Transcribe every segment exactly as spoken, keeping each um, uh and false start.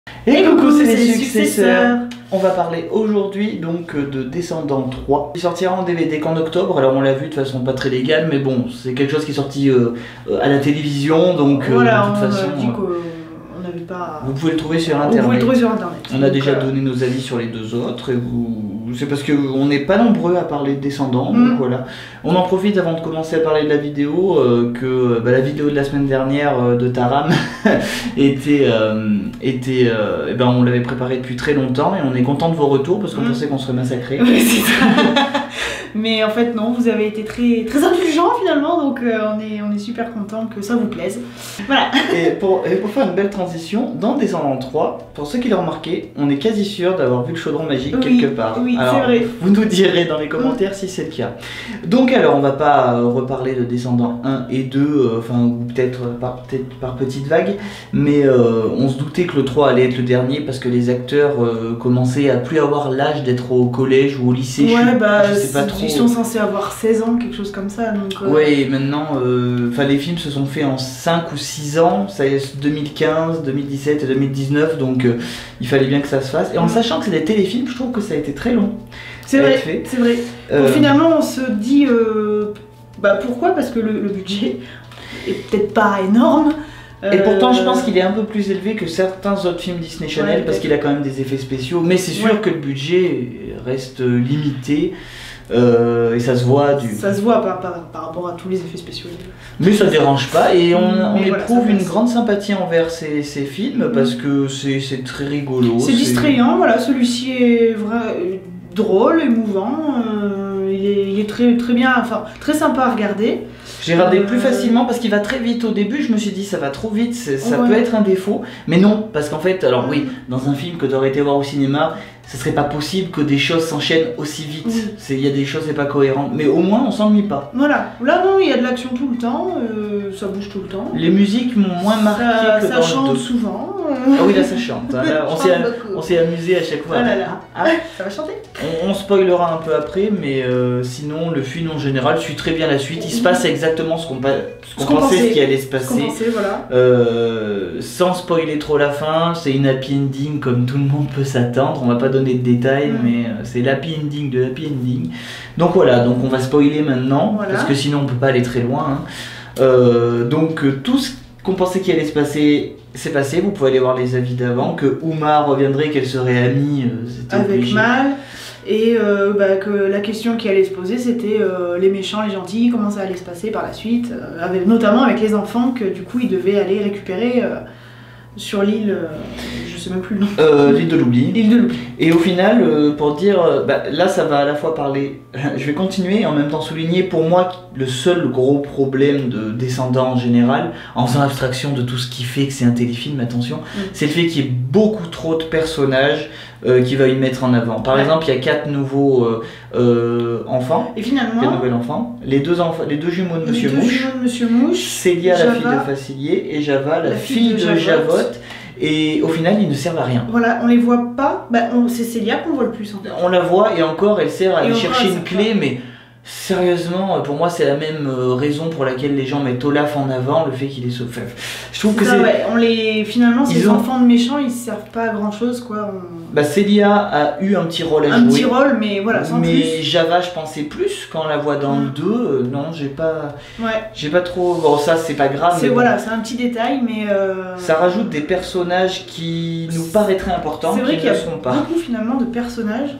Et coucou, c'est les successeurs. On va parler aujourd'hui donc de Descendants trois. Il sortira en D V D qu'en octobre, alors on l'a vu de façon pas très légale, mais bon, c'est quelque chose qui est sorti euh, à la télévision, donc voilà, euh, de toute on façon... a dit qu'on n'avait pas... Vous pouvez le trouver sur internet. Vous pouvez le trouver sur internet. On a donc, déjà euh... donné nos avis sur les deux autres, et vous... c'est parce qu'on n'est pas nombreux à parler de Descendants, mm. donc voilà. On en profite avant de commencer à parler de la vidéo, euh, que bah, la vidéo de la semaine dernière euh, de Taram était... Euh, était euh, et ben on l'avait préparée depuis très longtemps, et on est content de vos retours, parce qu'on mm. pensait qu'on serait massacrés. Oui, c'est ça. Mais en fait non, vous avez été très, très indulgents finalement, donc euh, on, est, on est super content que ça vous plaise. Voilà. Et pour, et pour faire une belle transition, dans Descendants trois, pour ceux qui l'ont remarqué, on est quasi sûr d'avoir vu le chaudron magique oui, quelque part. Oui, alors, c'est vrai. Vous nous direz dans les commentaires mmh. si c'est le cas. Donc alors, on va pas euh, reparler de Descendants un et deux, euh, enfin, ou peut-être par, peut par petites vagues, mais euh, on se doutait que le trois allait être le dernier parce que les acteurs euh, commençaient à plus avoir l'âge d'être au collège ou au lycée. Ouais, je, bah, je sais pas trop. Ils sont censés avoir seize ans, quelque chose comme ça. Donc, euh... Ouais, et maintenant, euh, les films se sont faits en cinq ou six ans, ça y est, deux mille quinze, deux mille dix-sept et deux mille dix-neuf, donc euh, il fallait bien que ça se fasse. Et en sachant que c'est des téléfilms, je trouve que ça a été très long. C'est vrai, c'est vrai. Euh... Donc, finalement, on se dit, euh, bah pourquoi? Parce que le, le budget est peut-être pas énorme. Et pourtant, je pense qu'il est un peu plus élevé que certains autres films Disney Channel, ouais, parce qu'il a quand même des effets spéciaux. Mais c'est sûr ouais. que le budget reste limité. Euh, et ça se voit du... Ça se voit par, par, par rapport à tous les effets spéciaux. Mais ça dérange pas, et on, on voilà, éprouve une grande sympathie envers ces, ces films, mmh. parce que c'est très rigolo. C'est distrayant, voilà, celui-ci est vrai, drôle, émouvant, euh, il, est, il est très, très bien, enfin très sympa à regarder. J'ai regardé euh... plus facilement parce qu'il va très vite au début, je me suis dit ça va trop vite, ça ouais. peut être un défaut, mais non, parce qu'en fait, alors oui, dans un film que tu aurais été voir au cinéma, ce serait pas possible que des choses s'enchaînent aussi vite. Il oui. y a des choses, c'est pas cohérent. Mais au moins, on s'ennuie pas. Voilà. Là, non, il y a de l'action tout le temps. Euh, ça bouge tout le temps. Les musiques m'ont moins marqué ça, que ça dans chante le souvent. Ah oui, là, ça chante. Hein. Là, on s'est amusé à chaque fois. Ah là là. Ah, ça va chanter. On, on spoilera un peu après, mais euh, sinon, le film en général suit très bien la suite. Il se passe exactement ce qu'on qu qu qu pensait, ce qui allait se passer. Pensait, voilà. euh, sans spoiler trop la fin, c'est une happy ending comme tout le monde peut s'attendre. On va pas donner de détails. Mm. Mais c'est l'happy ending de l'happy ending. Donc voilà, donc on va spoiler maintenant, voilà. parce que sinon on peut pas aller très loin. Hein. Euh, donc tout ce qu'on pensait qu'il allait se passer, c'est passé. Vous pouvez aller voir les avis d'avant, que Uma reviendrait, qu'elle serait amie euh, avec obligé. Mal. Et euh, bah, que la question qui allait se poser, c'était euh, les méchants, les gentils, comment ça allait se passer par la suite, euh, avec, notamment avec les enfants que du coup ils devaient aller récupérer euh, sur l'île, euh, je sais même plus le nom. Euh, l'île de l'oubli. L'île de l'oubli. Et au final, euh, pour dire, euh, bah, là ça va à la fois parler, je vais continuer et en même temps souligner pour moi le seul gros problème de Descendants en général, en faisant abstraction de tout ce qui fait que c'est un téléfilm, attention, mm. c'est le fait qu'il y ait beaucoup trop de personnages euh, qui va y mettre en avant. Par ouais. exemple, il y a quatre nouveaux euh, euh, enfants. Et finalement, quatre nouveaux enfants. Les deux, enfants, les deux jumeaux de Monsieur les deux Mouche. Jumeaux de Monsieur Mouche. Célia, la fille de Facilier, et Java, la, la fille, fille de, de Javotte. Javotte. Et au final, ils ne servent à rien. Voilà, on les voit pas. Bah, c'est Célia qu'on voit le plus. En fait. On la voit et encore, elle sert à et aller chercher encore, une clé, mais sérieusement, pour moi, c'est la même raison pour laquelle les gens mettent Olaf en avant, le fait qu'il est sauf. Je trouve que c'est. Ouais, on les. Finalement, ces ont... enfants de méchants, ils servent pas à grand chose, quoi. On... Bah, Célia a eu un petit rôle à un jouer. Un petit rôle, mais voilà, sans mais plus. Mais Java, je pensais plus quand on la voit dans mmh. le deux. Euh, non, j'ai pas. Ouais. J'ai pas trop. Bon, ça, c'est pas grave. C'est voilà, bon. C'est un petit détail, mais. Euh... Ça rajoute des personnages qui nous paraîtraient importants. C'est vrai qu'il y a pas. beaucoup finalement de personnages.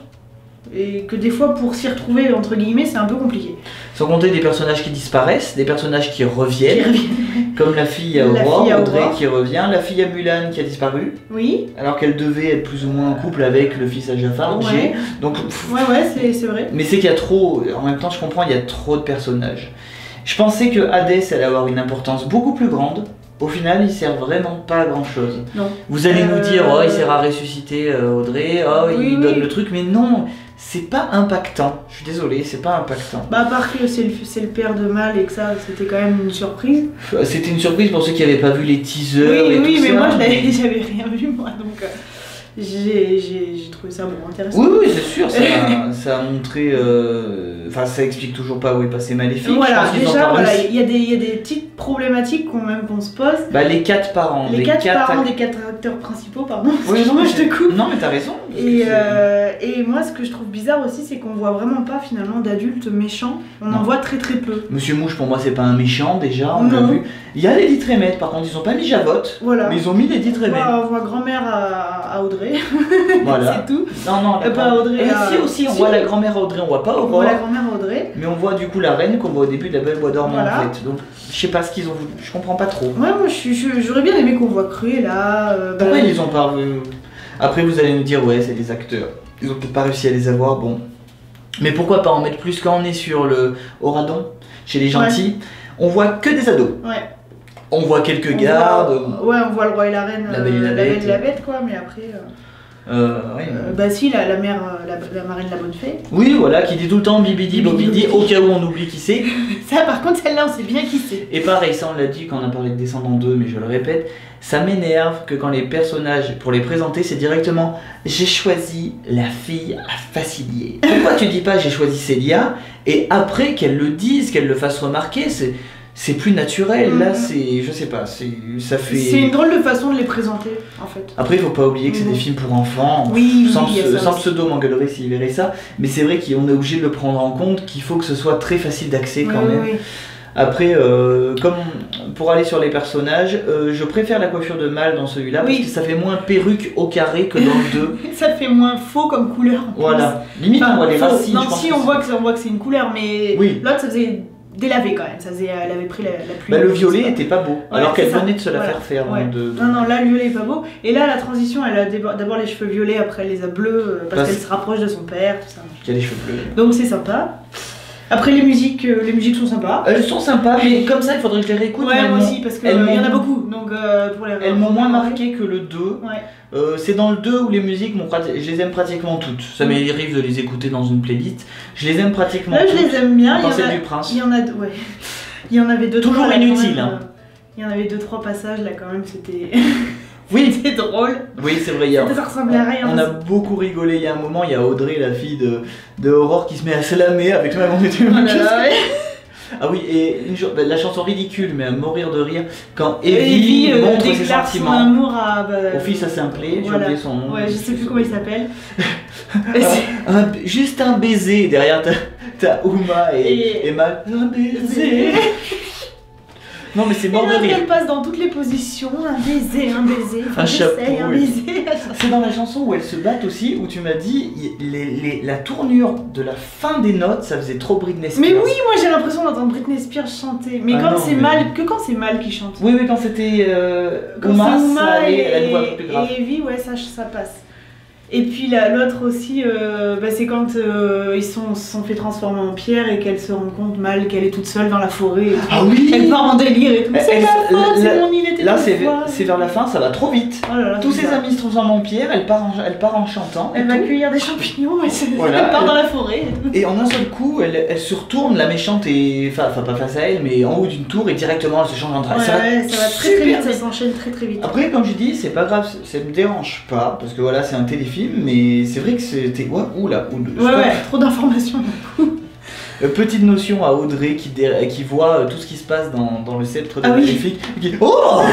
Et que des fois, pour s'y retrouver, entre guillemets, c'est un peu compliqué. Sans compter des personnages qui disparaissent, des personnages qui reviennent, qui reviennent. Comme la fille à Aurore, Audrey qui revient, la fille à Mulan qui a disparu, oui. alors qu'elle devait être plus ou moins en couple avec le fils à Jafar, ouais. Donc, ouais, ouais, c'est vrai. Mais c'est qu'il y a trop, en même temps, je comprends, il y a trop de personnages. Je pensais que Hadès allait avoir une importance beaucoup plus grande. Au final, il sert vraiment pas à grand chose. Non. Vous allez euh... nous dire, oh, il sert à ressusciter euh, Audrey, oh, oui, il oui. donne le truc, mais non, c'est pas impactant. Je suis désolé, c'est pas impactant. Bah, à part que c'est le, le père de Mal et que ça, c'était quand même une surprise. C'était une surprise pour ceux qui n'avaient pas vu les teasers. Oui, et oui, tout mais ça. moi, j'avais rien vu, moi, donc. Euh... J'ai trouvé ça bon, intéressant. Oui, oui, c'est sûr, ça, a, ça a montré. Enfin, euh, ça explique toujours pas où est passé Maléfique. Voilà, déjà, voilà, il y, y a des petites problématiques qu'on même qu'on se pose. Bah les quatre parents. Les, les quatre, quatre parents des quatre acteurs principaux, pardon. Oui, non, moi je te coupe. Non mais t'as raison. Et, euh, et moi ce que je trouve bizarre aussi c'est qu'on voit vraiment pas finalement d'adultes méchants. On non. en voit très très peu. Monsieur Mouche pour moi c'est pas un méchant déjà, on l'a vu. Il y a Lady Trémette par contre, ils ont pas mis Javotte, voilà. mais ils ont mis Lady Trémette. On voit grand-mère à, à Audrey. Voilà. C'est tout. Non, non, euh, pas Audrey. Et à... Si aussi, on si. voit la grand-mère à Audrey, on voit pas Aurore. On voit la grand-mère à Audrey. Mais on voit du coup la reine qu'on voit au début de La Belle Bois dormant voilà. en fait. Donc je sais pas ce qu'ils ont voulu, je comprends pas trop. Ouais, moi j'aurais bien aimé qu'on voit Cruella. Euh, Pourquoi bah, ils ont pas. Après vous allez nous dire, ouais, c'est des acteurs. Ils ont peut-être pas réussi à les avoir, bon. Mais pourquoi pas en mettre plus quand on est sur le Oradon, chez les gentils, ouais. on voit que des ados. Ouais. On voit quelques on gardes. Voit, ouais, on voit le roi et la reine, la belle et la, la, bête. belle et la bête, quoi, mais après. Euh... Euh, ouais. euh, bah si, la, la mère, la, la marraine de la bonne fée. Oui, voilà, qui dit tout le temps bibidi bobidi, au cas où on oublie qui c'est. Ça, par contre, celle-là, on sait bien qui c'est. Et pareil, ça on l'a dit quand on a parlé de Descendants deux, mais je le répète, ça m'énerve que quand les personnages, pour les présenter, c'est directement j'ai choisi la fille à Facilier. Pourquoi tu dis pas j'ai choisi Célia et après qu'elle le dise, qu'elle le fasse remarquer, c'est. C'est plus naturel, mmh. là c'est, je sais pas, c'est, ça fait... C'est une drôle de façon de les présenter, en fait. Après, il faut pas oublier que c'est mmh. des films pour enfants, oui, sans, oui, ce, sans pseudo m'engueulerait s'il verrait ça, mais c'est vrai qu'on est obligé de le prendre en compte, qu'il faut que ce soit très facile d'accès quand oui, même. Oui. Après, euh, comme pour aller sur les personnages, euh, je préfère la coiffure de Mal dans celui-là, oui. parce que ça fait moins perruque au carré que dans le deux. Ça fait moins faux comme couleur. Voilà, limite enfin, on voit les racines. Non, si on voit, que on voit que c'est une couleur, mais oui. l'autre ça faisait... délavé quand même, ça faisait, elle avait pris la, la pluie. Bah, le violet était pas beau, ouais, alors qu'elle ça. venait de se la voilà. faire faire. Ouais. De, de... Non, non, là le violet est pas beau. Et là la transition, elle a d'abord les cheveux violets, après elle les a bleus, parce, parce... qu'elle se rapproche de son père, tout ça. Qui a les cheveux bleus. Donc c'est sympa. Après les musiques, euh, les musiques sont sympas. Elles sont sympas, mais comme ça il faudrait que je les réécoute. Ouais, moi aussi, parce qu'il euh, y en a beaucoup. Donc, euh, pour les elles m'ont moins marqué que le deux. Ouais. Euh, c'est dans le deux où les musiques, je les aime pratiquement toutes. Ça m'arrive de les écouter dans une playlist. Je les aime pratiquement là, toutes. Je les aime bien. Il y, a, du Prince. il y en a, ouais. Il y en avait deux. Toujours trois, inutile. Là, hein. Il y en avait deux trois passages là quand même, c'était. Oui, c'était drôle. Oui, c'est vrai. Il y a, ça ressemblait à rien. On a beaucoup rigolé. Il y a un moment, il y a Audrey, la fille de, de Aurore, qui se met à slammer avec toi. On était oh là là, ouais. Ah oui, et une, la chanson ridicule, mais à mourir de rire, quand Evie, Evie euh, montre ses sentiments son amour à, bah, au fils à Simplet, voilà. j'ai oublié son nom. Ouais, je sais plus comment il s'appelle. un, un, juste un baiser, derrière t'as Uma et, et... et Mal. Un baiser. Non mais c'est mort de rire. Elle passe dans toutes les positions, un baiser, un baiser, un chapeau, un baiser. C'est dans la chanson où elles se battent aussi, où tu m'as dit les, les, la tournure de la fin des notes, ça faisait trop Britney Spears. Mais oui, moi j'ai l'impression d'entendre Britney Spears chanter. Mais ah quand c'est mais... mal, que quand c'est mal qui chante. Oui, oui, quand c'était euh, quand Uma, Uma ça allait, et, la voix plus grave. Et Evie, ouais, ça, ça passe. Et puis l'autre aussi, euh, bah, c'est quand euh, ils sont, se sont fait transformer en pierre et qu'elle se rend compte mal qu'elle est toute seule dans la forêt. Et ah oui. Elle part en délire et tout. C'est la fin, c'est mon île était là c'est vers la fin, ça va trop vite. Oh là là, tous ses ça. amis se transforment en pierre, elle part en, elle part en chantant. Elle va tout. cueillir des champignons et voilà. Elle part dans la forêt. Et en un seul coup, elle, elle se retourne, la méchante est, enfin pas face à elle, mais en haut d'une tour et directement elle se change en train. Ouais, ça va, ouais, ça va très très vite, ça s'enchaîne très très vite. Après, comme je dis, c'est pas grave, ça me dérange pas parce que voilà, c'est un téléfilm, mais c'est vrai que c'était. Ouais, oula, oula. Ouais, ouais, trop d'informations d'un coup. Euh, petite notion à Audrey qui, dé... qui voit euh, tout ce qui se passe dans, dans le sceptre de ah Maléfique. Oui. Qui... Oh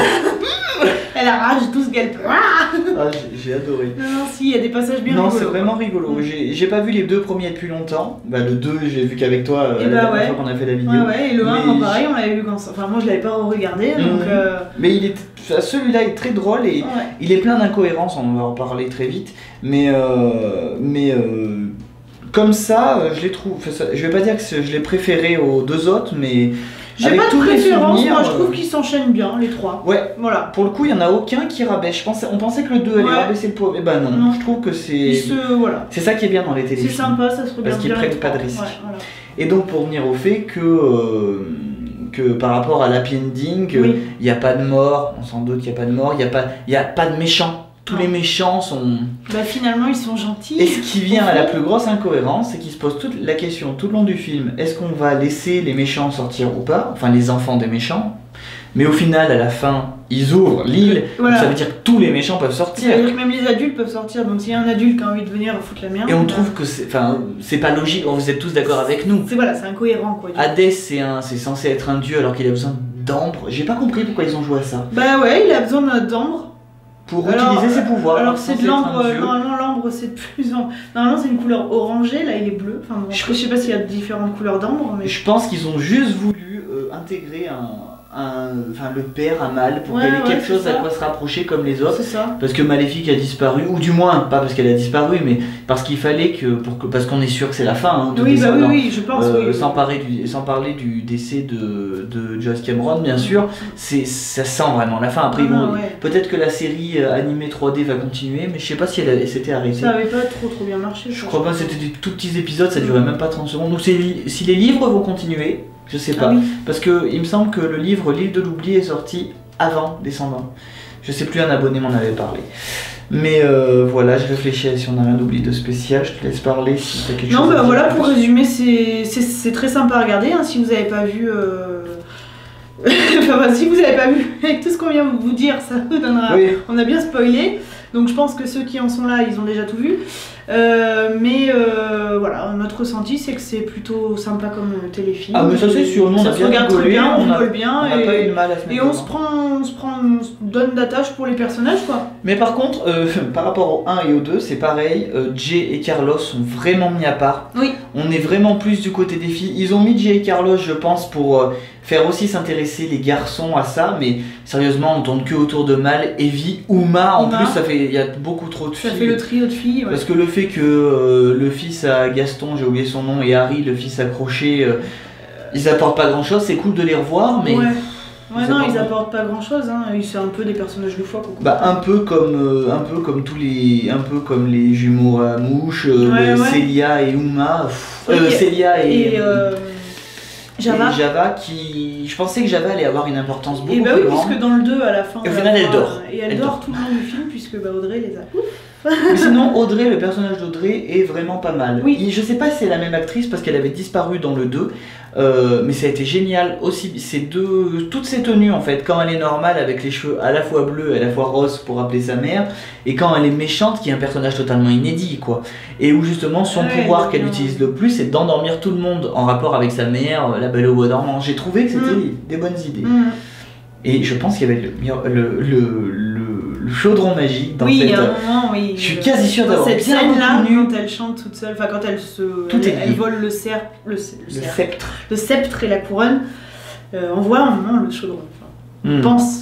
Elle arrache tout ce qu'elle peut. Ah, j'ai adoré. Non, non, si, il y a des passages bien non, rigolos. Non, c'est vraiment rigolo. Mmh. J'ai pas vu les deux premiers depuis longtemps. Bah, le deux, j'ai vu qu'avec toi euh, et la bah, ouais. fois qu'on a fait la vidéo. Ouais, ouais, et le un, mais... pareil, on l'avait vu quand. Enfin, moi je l'avais pas regardé. Mmh. Donc, euh... Mais il est. Celui-là est très drôle et ouais. il est plein d'incohérences, on va en parler très vite. Mais. Euh... Mais. Euh... Comme ça, je les trouve. Je vais pas dire que je l'ai préféré aux deux autres, mais. J'ai pas de préférence, moi je trouve qu'ils s'enchaînent bien, les trois. Ouais, voilà. Pour le coup, il y en a aucun qui rabaisse. Je pensais, on pensait que le deux allait ouais. rabaisser le pauvre. Et bah non, non, je trouve que c'est. Se... Voilà. C'est ça qui est bien dans les téléfilms. C'est sympa, ça se regarde bien. Parce qu'ils prennent pas de risques. Ouais, voilà. Et donc, pour venir au fait que. Euh... que par rapport à l'happy ending, il oui. n'y a pas de mort, on s'en doute qu'il n'y a pas de mort, il n'y a, a pas de méchants. Tous non. les méchants sont... Bah finalement ils sont gentils. Et ce qui vient à la plus grosse incohérence, c'est qu'ils se posent toute la question tout le long du film, est-ce qu'on va laisser les méchants sortir ou pas? Enfin les enfants des méchants. Mais au final, à la fin, ils ouvrent l'île, voilà. Ça veut dire que tous les méchants peuvent sortir. Ça veut dire que même les adultes peuvent sortir, donc s'il y a un adulte qui a envie de venir foutre la merde... Et on trouve que c'est enfin, c'est pas logique, vous êtes tous d'accord avec nous. C'est voilà, c'est incohérent quoi. Hadès, c'est censé être un dieu alors qu'il a besoin d'ambre. J'ai pas compris pourquoi ils ont joué à ça. Bah ouais, il a besoin d'ambre. Pour alors, utiliser ses pouvoirs. Alors c'est de l'ambre, normalement l'ambre c'est plus... Normalement c'est une couleur orangée, là il est bleu. Enfin, bon, je, je sais pas s'il y a différentes couleurs d'ambre, mais... Je pense qu'ils ont juste voulu euh, intégrer un... Un, enfin le père à Mal pour ouais, qu'il y ait ouais, quelque chose ça. à quoi se rapprocher comme les autres. C'est ça. Parce que Maléfique a disparu, ou du moins pas parce qu'elle a disparu, mais parce qu'il fallait que, pour que parce qu'on est sûr que c'est la fin. Hein, oui, bah oui, oui, je pense. Euh, oui. sans, parler du, sans parler du décès de, de James Cameron, bien sûr, c'est ça sent vraiment la fin. Après, ah, bon, non, ouais. peut-être que la série animée trois D va continuer, mais je sais pas si elle, elle s'était arrêtée. Ça avait pas trop trop bien marché. Je crois pas, c'était des tout petits épisodes, ça durait même pas trente secondes. Donc si les livres vont continuer. Je sais pas, ah oui. parce que il me semble que le livre L'île de l'oubli est sorti avant Descendants. Je sais plus, un abonné m'en avait parlé. Mais euh, voilà, je réfléchis si on a rien oublié de spécial. Je te laisse parler si tu as quelque non, chose bah à dire. Non, voilà, pour résumer, c'est très sympa à regarder. Hein, si vous n'avez pas vu... Euh... enfin, si vous n'avez pas vu, avec tout ce qu'on vient de vous dire, ça vous donnera... Oui. On a bien spoilé. Donc je pense que ceux qui en sont là, ils ont déjà tout vu. Euh, mais euh, voilà, notre ressenti, c'est que c'est plutôt sympa comme téléfilm. Ah mais ça c'est sûr, nous on ça a se bien regarde rigolé, très bien, on on rigole bien. On et, a pas eu de mal à se mettre et on se, prend, on se prend, on se donne d'attache pour les personnages quoi. Mais par contre, euh, par rapport au un et au deux, c'est pareil, euh, Jay et Carlos sont vraiment mis à part. Oui. On est vraiment plus du côté des filles. Ils ont mis Jay et Carlos, je pense, pour... Euh, faire aussi s'intéresser les garçons à ça, mais sérieusement on tourne que autour de Mal, Evie, Uma, en Uma. Plus ça fait, il y a beaucoup trop de filles. Ça fait le trio de filles. Ouais. Parce que le fait que euh, le fils à Gaston, j'ai oublié son nom, et Harry, le fils à Crochet, euh, ils apportent pas grand chose, c'est cool de les revoir, mais... Ouais. Ouais, ils non, apportent... ils apportent pas grand chose, hein. C'est un peu des personnages de foi. Bah, un peu comme, euh, un peu comme tous les, un peu comme les jumeaux à mouche, euh, ouais, ouais. Célia et Uma, pff, euh, Célia et... et euh... Java. Et Java qui... Je pensais que Java allait avoir une importance beaucoup et bah plus oui, grande. puisque dans le deux, à la fin... Et au final, elle dort. Et elle, elle dort, dort tout le long du film, puisque bah, Audrey les a... Mais sinon, Audrey, le personnage d'Audrey est vraiment pas mal. Oui. Et je sais pas si c'est la même actrice, parce qu'elle avait disparu dans le deux, euh, mais ça a été génial aussi. Ces deux, toutes ces tenues, en fait, quand elle est normale, avec les cheveux à la fois bleus et à la fois roses pour rappeler sa mère, et quand elle est méchante, qui est un personnage totalement inédit, quoi. Et où justement, son ouais, pouvoir qu'elle utilise le plus, c'est d'endormir tout le monde en rapport avec sa mère, la Belle au bois dormant. J'ai trouvé que c'était mmh. des bonnes idées. Mmh. Et je pense qu'il y avait le, le, le, le, le chaudron magique dans oui, cette... Oui, à un moment, oui. Je suis quasi sûr d'avoir cette bien scène-là, reconnu... quand elle chante toute seule, enfin quand elle se... Tout elle, est elle vole le, cer... le, le, le sceptre. Le sceptre et la couronne, euh, on voit un moment le chaudron. Enfin, mm. Je pense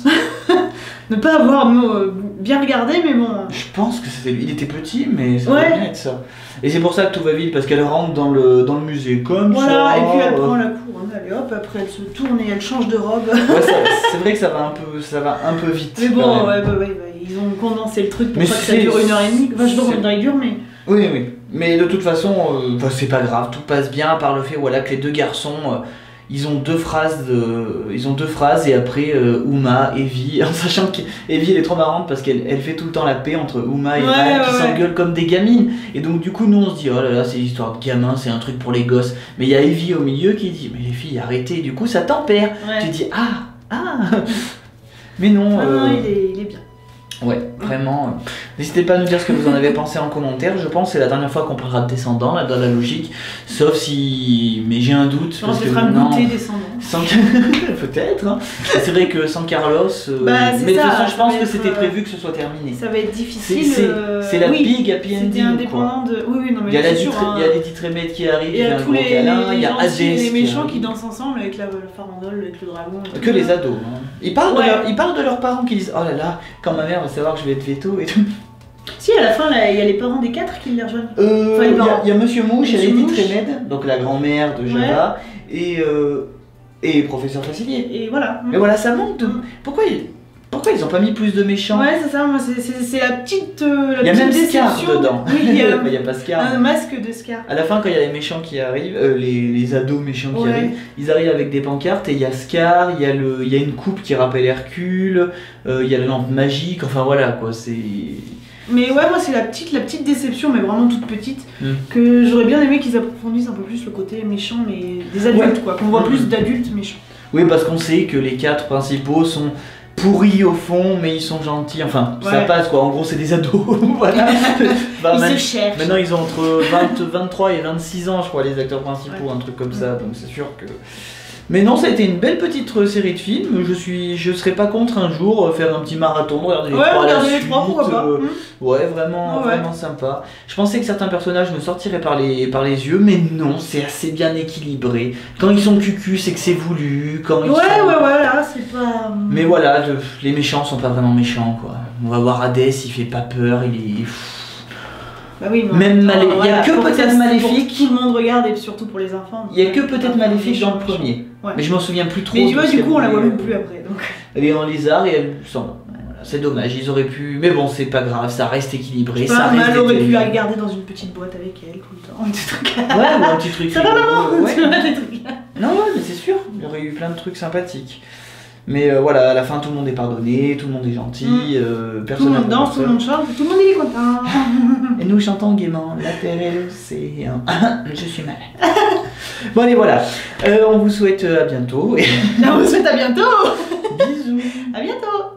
ne pas avoir euh, bien regardé, mais bon... Je pense que c'était lui. Il était petit, mais ça ouais. doit bien être ça. Et c'est pour ça que tout va vite, parce qu'elle rentre dans le, dans le musée comme voilà, ça. Voilà, et puis elle prend la couronne, allez hop, après elle se tourne et elle change de robe. Ouais, c'est vrai que ça va un peu, ça va un peu vite. Mais bon, ouais, bah, ouais, bah, ils ont condensé le truc pour mais pas que ça dure une heure et demie. Enfin, je sais pas combien il dure, mais... Oui, oui. Mais de toute façon, euh, bah, c'est pas grave, tout passe bien, à part le fait voilà, que les deux garçons... Euh, ils ont deux phrases de... ils ont deux phrases et après euh, Uma, Evie, en sachant qu'Evie elle est trop marrante parce qu'elle elle fait tout le temps la paix entre Uma et ouais, Mal qui ouais, s'engueulent comme des gamines et donc du coup nous on se dit oh là là c'est l'histoire de gamin, c'est un truc pour les gosses, mais il y a Evie au milieu qui dit mais les filles arrêtez, du coup ça tempère, ouais. Tu dis ah ah mais non, ah, euh... non il, est, il est bien. Ouais, vraiment. N'hésitez pas à nous dire ce que vous en avez pensé en commentaire. Je pense que c'est la dernière fois qu'on parlera de Descendants, là, dans la logique. Sauf si... Mais j'ai un doute. On se fera goûter Descendants. Sans... Peut-être. Hein. C'est vrai que sans Carlos... Euh... Bah, mais de toute façon, ça, je pense que être... c'était prévu que ce soit terminé. Ça va être difficile. C'est euh... la oui, big happy ending. C'était indépendant de... Oui, oui, non, mais il y a la sûr, hein. Il y a les Ditremettes qui arrivent, il y a tous les, câlin, les, il y a Hades les méchants qui, qui dansent ensemble avec la, la farandole, avec le dragon. Que les ados. Hein. Ils, parlent ouais. de leur, ils parlent de leurs parents qui disent oh là là, quand ma mère va savoir que je vais être veto et tout. Si, à la fin, il y a les parents des quatre qui les rejoignent. Euh, il enfin, y, y a Monsieur Mouche, il y a Lady Tremède, donc la grand-mère de Java, ouais. et, euh, et Professeur Facilier. Et voilà. Mais voilà, ça manque de... Pourquoi ils, pourquoi ils ont pas mis plus de méchants? Ouais, c'est ça, moi, c'est la petite euh, la Il y a petite même déception. Scar dedans. Oui, il y a, il y a pas Scar. Un masque de Scar. À la fin, quand il y a les méchants qui arrivent, euh, les, les ados méchants qui ouais. arrivent, ils arrivent avec des pancartes et il y a Scar, il y a, le, il y a une coupe qui rappelle Hercule, euh, il y a la lampe magique, enfin voilà quoi, c'est... Mais ouais, moi c'est la petite, la petite déception, mais vraiment toute petite, mm. que j'aurais bien aimé qu'ils approfondissent un peu plus le côté méchant, mais des adultes ouais. quoi, qu'on voit mm. plus d'adultes méchants. Oui, parce qu'on sait que les quatre principaux sont pourris au fond, mais ils sont gentils, enfin ouais. ça passe quoi, en gros c'est des ados, voilà. Enfin, ils même, se cherchent. Maintenant ils ont entre vingt, vingt-trois et vingt-six ans je crois les acteurs principaux, ouais. un truc comme ça, donc c'est sûr que... Mais non, ça a été une belle petite euh, série de films. Je suis, je serais pas contre un jour euh, faire un petit marathon, regarder les Ouais, trois à la regarder les suite, trois, pourquoi pas. euh, Mmh. Ouais, vraiment, Ouais, ouais. vraiment sympa. Je pensais que certains personnages me sortiraient par les, par les yeux, mais non, c'est assez bien équilibré. Quand ils sont cucus, c'est que c'est voulu. Quand ils Ouais, sont... ouais, ouais, là, c'est pas. Mais voilà, le- les méchants sont pas vraiment méchants, quoi. On va voir Hadès, il fait pas peur, il est... Bah oui, mais Même en même temps, Malé- il y a que pour peut-être ça, c'est Maléfique. pour Tout le monde regarde et surtout pour les enfants. Il y a que donc, peut-être euh, Maléfique dans le méchant, premier. Ouais. Mais je m'en souviens plus trop. Mais tu vois, de ce du qu'elle coup, on la voit voulait. même plus après. Donc. Elle est en lézard et elle semble. Voilà, c'est dommage, ils auraient pu. Mais bon, c'est pas grave, ça reste équilibré. Ça Pas reste mal aurait pu télévision. la garder dans une petite boîte avec elle tout le temps. Des trucs. Ouais, ou un petit truc. Ça va, maman. Ouais. Tu vois, des trucs. Non, ouais, mais c'est sûr, il y aurait eu plein de trucs sympathiques. Mais euh, voilà, à la fin, tout le monde est pardonné, tout le monde est gentil, Mm. euh, Tout personne le n'a monde danse, tout le peur. monde chante, tout le monde il est content. Et nous chantons gaiement la terre et l'océan. Je suis malade. Bon, allez, voilà. Euh, on vous souhaite euh, à bientôt. Et On vous souhaite à bientôt. bisous. À bientôt.